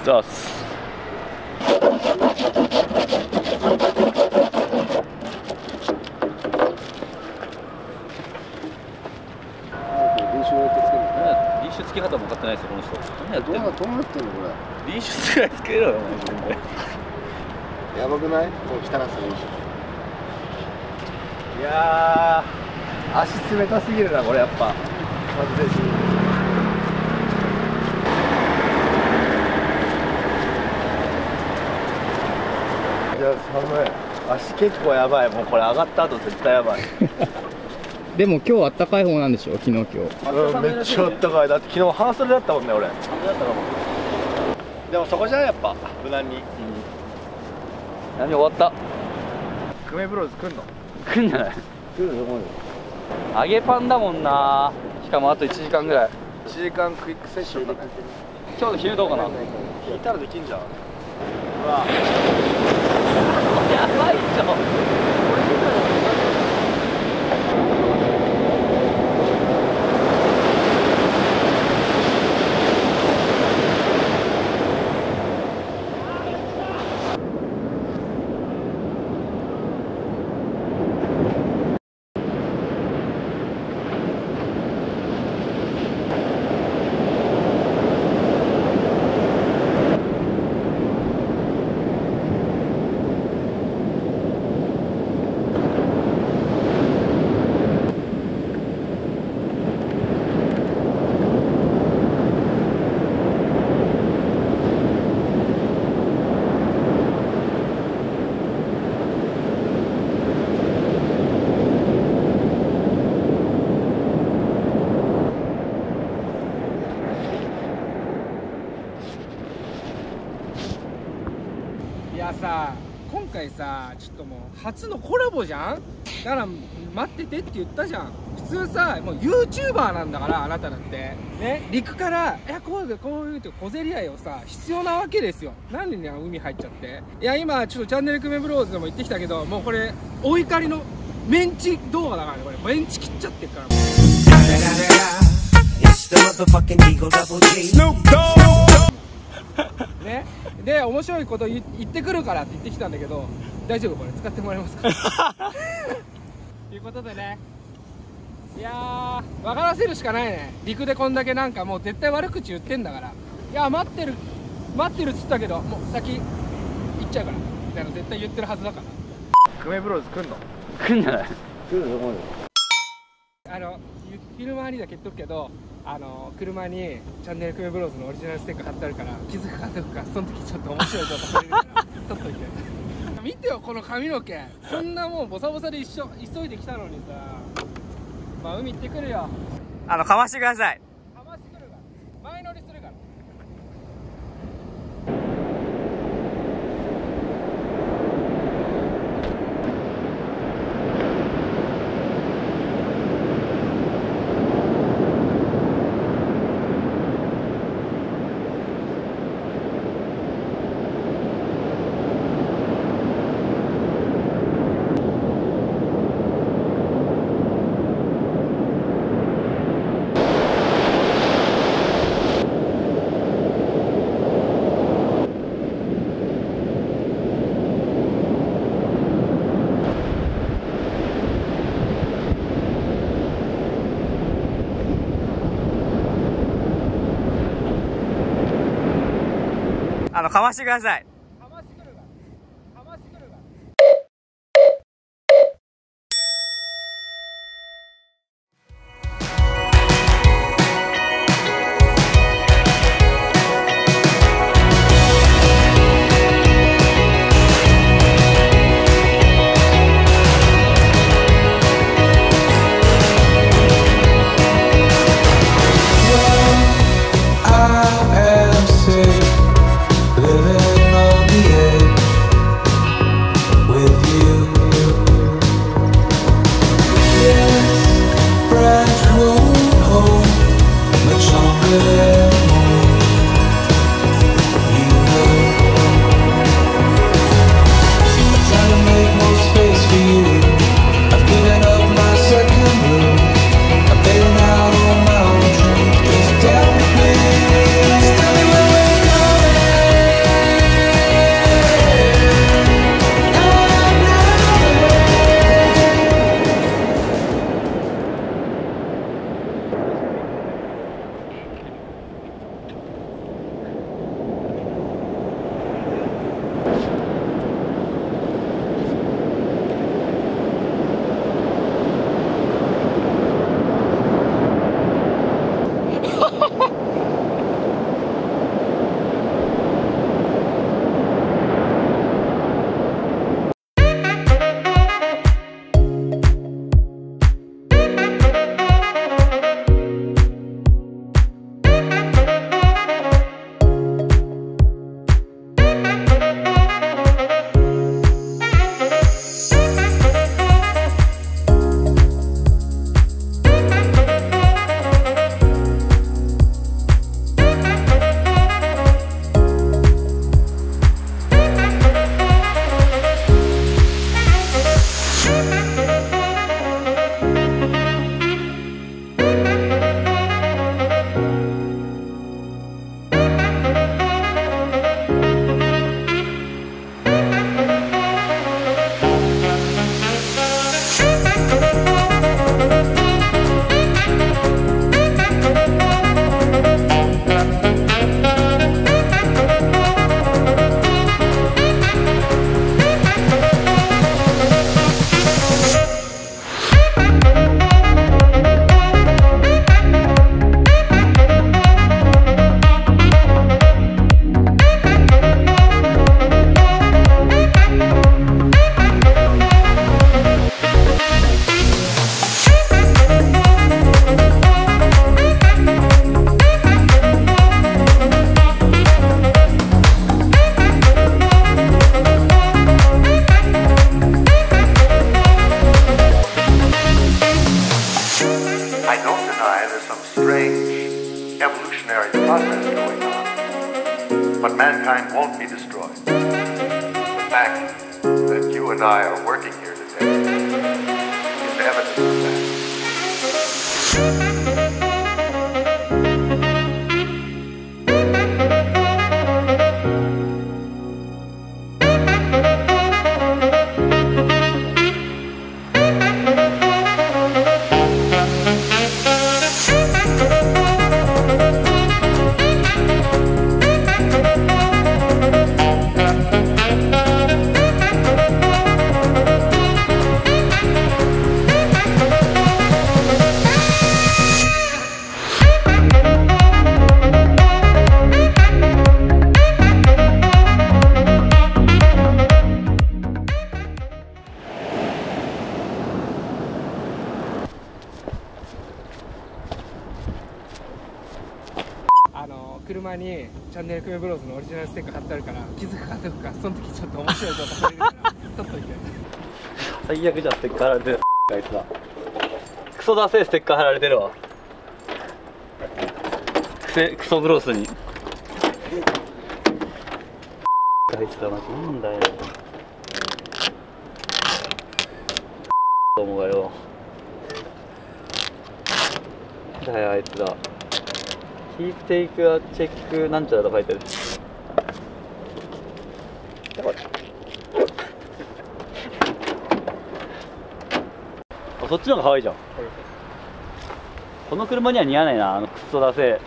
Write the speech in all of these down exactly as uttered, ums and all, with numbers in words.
ざっす。リーシュつけ方も分かってないですよこの人。何やってんの？ どうなってんのこれ。 リーシュぐらいつけろよお前自分で。 やばくない？この汚さリーシュ。 いやー、足冷たすぎるなこれやっぱ。まずぜひ。いや寒い。足結構やばい。もうこれ上がった後絶対やばい。 でも今日あったかい方なんでしょ、昨日今日。 うん、めっちゃあったかい。だって昨日半袖だったもんね俺。半袖だったかも。でもそこじゃんやっぱ無難に。うん、波終わった。クメブローズ来んの？来んじゃない？来ると思うよ。揚げパンだもんな。しかもあといちじかんぐらい。いちじかんクイックセッションだね。今日の昼どうかな？聞いたらできんじゃん。うわやばいじゃん。 いやさ、今回さ、ちょっともう初のコラボじゃん。だから待っててって言ったじゃん。普通さ、もう ユーチューバー なんだからあなただってね、陸からいやこうでこういうって小競り合いをさ必要なわけですよ。なんでね海入っちゃって。いや今ちょっとチャンネルクメブローズでも言ってきたけど、もうこれお怒りのメンチ動画だからね。これメンチ切っちゃってるから。ね、で面白いこと言ってくるからって言ってきたんだけど、大丈夫これ使ってもらえますかということでね、いやー分からせるしかないね。陸でこんだけなんかもう絶対悪口言ってんだから、いや待ってる待ってるっつったけどもう先行っちゃうからみたいな絶対言ってるはずだから。 クメブローズ来んの？来んじゃない？来ると思うよ。 あのフィルマーにだけ言っとくけど、あの車にチャンネルクメブローズのオリジナルステッカー貼ってあるから、気づくかどうかその時ちょっと面白い動画撮れるから撮っといて見てよこの髪の毛、こんなもんボサボサで一緒急いできたのにさ。まあ海行ってくるよ。 あのかましてください。 かましてくるから前乗りするから。 あのかましてください。 かましてくるからかましてくるから。 I am sick, living on time, there's some strange evolutionary process going on. But mankind won't be destroyed. The fact that you and I are working here today is evidence of that. あの車にチャンネルクメブローズのオリジナルステッカー貼ってあるから気づくかどうか、その時ちょっと面白いと思うから取っといて。 最悪じゃん、ステッカー貼られてるあいつだ。クソダセえステッカー貼られてるわ。クセクソブロスにあいつだ。マジなんだよどうもがよ。だよあいつだ。キープテイクアチェックなんちゃらと書いてる。これあ、そっちの方が可愛いじゃん。この車には似合わないな、あのクソだせ。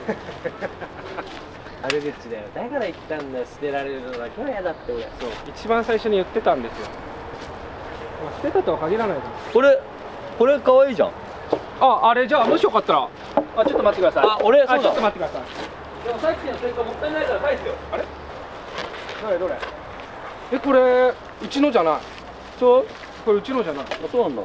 悪口だよ。だから言ったんだよ、捨てられるのだけは嫌だって俺。 そう、一番最初に言ってたんですよ。まあ、捨てたとは限らないです。 これこれ可愛いじゃん。 あ、あれじゃあもしよかったら、あ、ちょっと待ってください。 あ、俺そうだ。 ちょっと待ってください。 でもさっきのステッカーもったいないから返すよ。あれ？ どれどれ？え、これうちのじゃない。そう？これうちのじゃない。 あ、そうなんだ。 うん。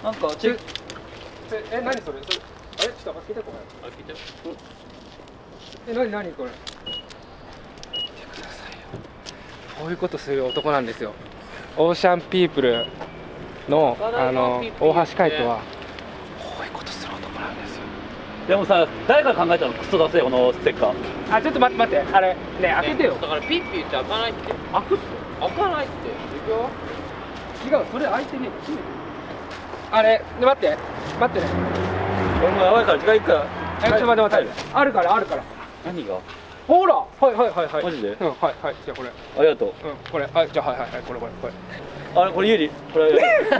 なんかチェック。 え、何それ？それあれちょっと開けてこれ。開けて。え、何何これ？見てくださいよ。こういうことする男なんですよ。オーシャンピープルのあの大橋海人はこういうことする男なんですよ。 でもさ、誰が考えたのクソだせこのステッカー。 あ、ちょっと待って待って、あれね、開けてよ。 だからピッピ言って開かないって。 開くって。 開かないって。 いくよ。違う、それ開いてねえ。閉めて。あれ、ね、待って待ってね。 俺もやばいから時間いくから。 え、ちょっと待って待って。あるからあるから。 何が？ ほら、はいはいはいはい。 マジで？ うん、はいはい。じゃあこれ。 ありがとう。 うん、これ、あ、じゃあはいはいはい、これこれこれ。 あれこれ有利。これ。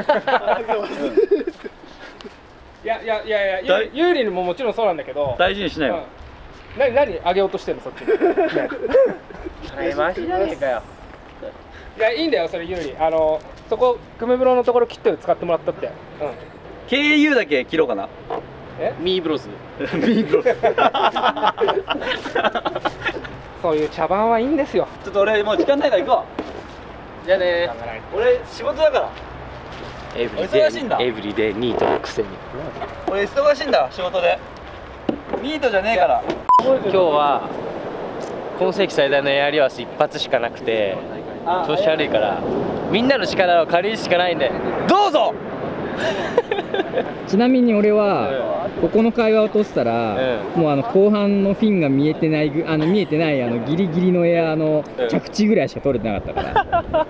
いやいやいやいや、ユーリにももちろんそうなんだけど。 大事にしないよ。 何何あげようとしてんのそっちに。 え、マジじゃねえかよ。 いや、いいんだよそれユーリ。あのそこクメブロのところ切って使ってもらったって。うん。 ケーユー だけ切ろうかな。 え？ ミーブロス。 ミーブロス。 そういう茶番はいいんですよ。 ちょっと俺もう時間ないから行こじゃあね。 う。俺仕事だから。 エブリ忙しいんだデイ、エブリデイニートのくせに。 俺忙しいんだ仕事で。ニートじゃねえから。 今日は今世紀最大のエアリアス一発しかなくて調子悪いからみんなの力を借りるしかないんでどうぞ。 ちなみに俺はここの会話を通したら、 うもうあの後半のフィンが見えてないぐあの見えてないあのギリギリのエアの着地ぐらいしか取れてなかったから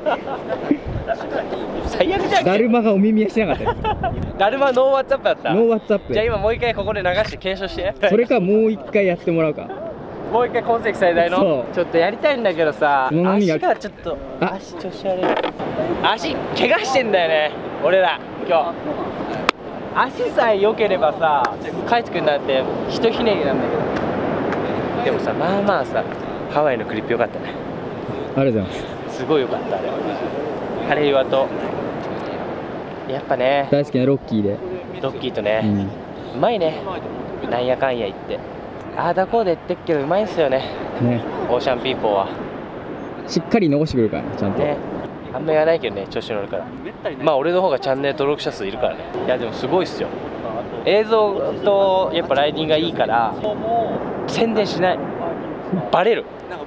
最悪じゃん。 だるまがお耳はしてなかったよ。 だるまノーワッツアップだったノーワッツアップ。 じゃあ今もう一回ここで流して検証してそれかもう一回やってもらうか。 もう一回今世紀最大のそうちょっとやりたいんだけどさ、 その波が足がちょっとあ足調子悪い。足怪我してんだよね俺ら今日。足さえ良ければさカイト君なんてひとひねりなんだけど、でもさまあまあさハワイのクリップ良かったね。 ありがとうございます。 すごい良かったあれ。ハレイワとやっぱね大好きなロッキーで、 ロッキーとうね、 ん、 うまいね。なんやかんや言ってああだこうで言ってっけどうまいんすよねね、 オーシャンピーポーはしっかり残してくるからね、ちゃんと。 ね。あんま言わないけどね、調子乗るから。まあ俺の方がチャンネル登録者数いるからね。いやでもすごいっすよ。映像とやっぱライディングがいいから宣伝しない。バレる。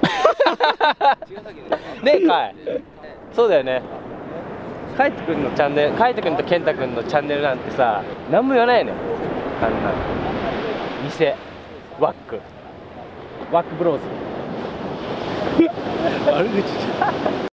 ねえカイ。そうだよね。カイト君のチャンネル、カイト君とケンタ君のチャンネルなんてさ、何も言わないよね。あんな。 店ワックワックブローズ悪口じゃん